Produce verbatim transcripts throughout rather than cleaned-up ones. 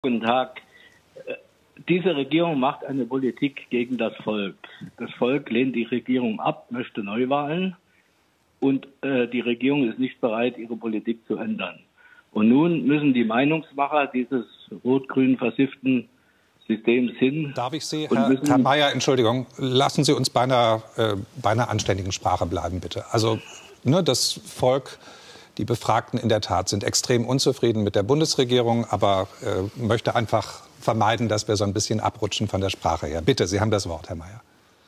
Guten Tag. Diese Regierung macht eine Politik gegen das Volk. Das Volk lehnt die Regierung ab, möchte Neuwahlen und äh, die Regierung ist nicht bereit, ihre Politik zu ändern. Und nun müssen die Meinungsmacher dieses rot-grün versifften Systems hin. Darf ich Sie, Herr, Herr Mayer, Entschuldigung, lassen Sie uns bei einer, äh, bei einer anständigen Sprache bleiben, bitte. Also ne, das Volk, die Befragten in der Tat sind extrem unzufrieden mit der Bundesregierung, aber äh, möchte einfach vermeiden, dass wir so ein bisschen abrutschen von der Sprache her. Bitte, Sie haben das Wort, Herr Mayer.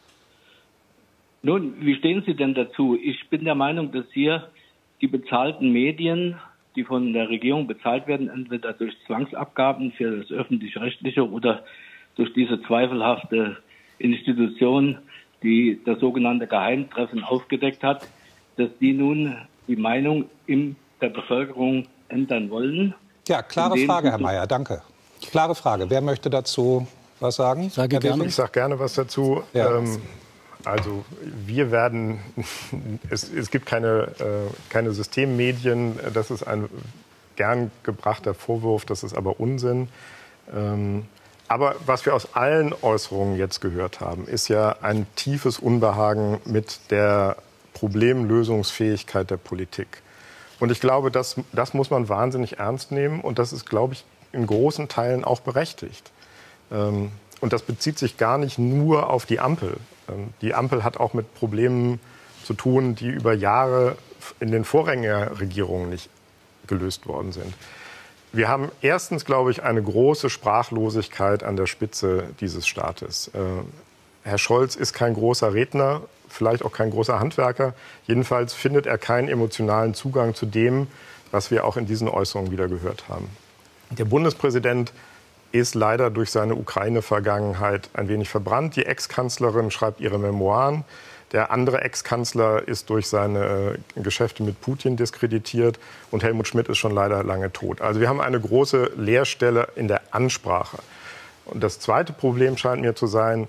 Nun, wie stehen Sie denn dazu? Ich bin der Meinung, dass hier die bezahlten Medien, die von der Regierung bezahlt werden, entweder durch Zwangsabgaben für das Öffentlich-Rechtliche oder durch diese zweifelhafte Institution, die das sogenannte Geheimtreffen aufgedeckt hat, dass die nun die Meinung in der Bevölkerung ändern wollen. Ja, klare Frage, Herr Mayer, danke. Klare Frage. Wer möchte dazu was sagen? Ich sage gerne, ich sage gerne was dazu. Ja. Ähm, also wir werden, es, es gibt keine, äh, keine Systemmedien, das ist ein gern gebrachter Vorwurf, das ist aber Unsinn. Ähm, aber was wir aus allen Äußerungen jetzt gehört haben, ist ja ein tiefes Unbehagen mit der Problemlösungsfähigkeit der Politik. Und ich glaube, das, das muss man wahnsinnig ernst nehmen und das ist, glaube ich, in großen Teilen auch berechtigt. Ähm, und das bezieht sich gar nicht nur auf die Ampel. Ähm, die Ampel hat auch mit Problemen zu tun, die über Jahre in den Vorgängerregierungen nicht gelöst worden sind. Wir haben erstens, glaube ich, eine große Sprachlosigkeit an der Spitze dieses Staates. Äh, Herr Scholz ist kein großer Redner, vielleicht auch kein großer Handwerker. Jedenfalls findet er keinen emotionalen Zugang zu dem, was wir auch in diesen Äußerungen wieder gehört haben. Der Bundespräsident ist leider durch seine Ukraine-Vergangenheit ein wenig verbrannt. Die Ex-Kanzlerin schreibt ihre Memoiren. Der andere Ex-Kanzler ist durch seine Geschäfte mit Putin diskreditiert. Und Helmut Schmidt ist schon leider lange tot. Also wir haben eine große Leerstelle in der Ansprache. Und das zweite Problem scheint mir zu sein,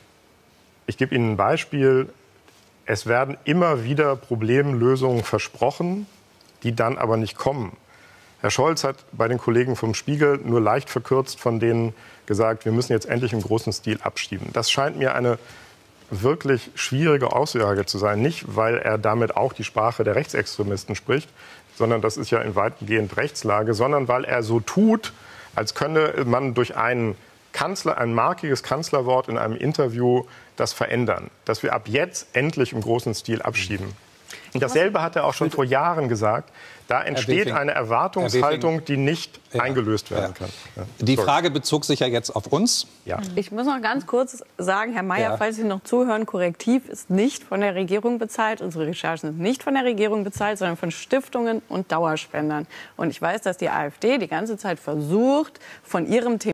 ich gebe Ihnen ein Beispiel. Es werden immer wieder Problemlösungen versprochen, die dann aber nicht kommen. Herr Scholz hat bei den Kollegen vom Spiegel nur leicht verkürzt von denen gesagt, wir müssen jetzt endlich im großen Stil abschieben. Das scheint mir eine wirklich schwierige Aussage zu sein. Nicht, weil er damit auch die Sprache der Rechtsextremisten spricht, sondern das ist ja in weitgehend Rechtslage, sondern weil er so tut, als könne man durch einen Kanzler, ein markiges Kanzlerwort in einem Interview das verändern. Dass wir ab jetzt endlich im großen Stil abschieben. Und dasselbe hat er auch schon vor Jahren gesagt. Da entsteht eine Erwartungshaltung, die nicht ja. eingelöst werden kann. Ja. Die Frage bezog sich ja jetzt auf uns. Ja. Ich muss noch ganz kurz sagen, Herr Mayer, ja. falls Sie noch zuhören, Korrektiv ist nicht von der Regierung bezahlt. Unsere Recherchen sind nicht von der Regierung bezahlt, sondern von Stiftungen und Dauerspendern. Und ich weiß, dass die AfD die ganze Zeit versucht, von ihrem Thema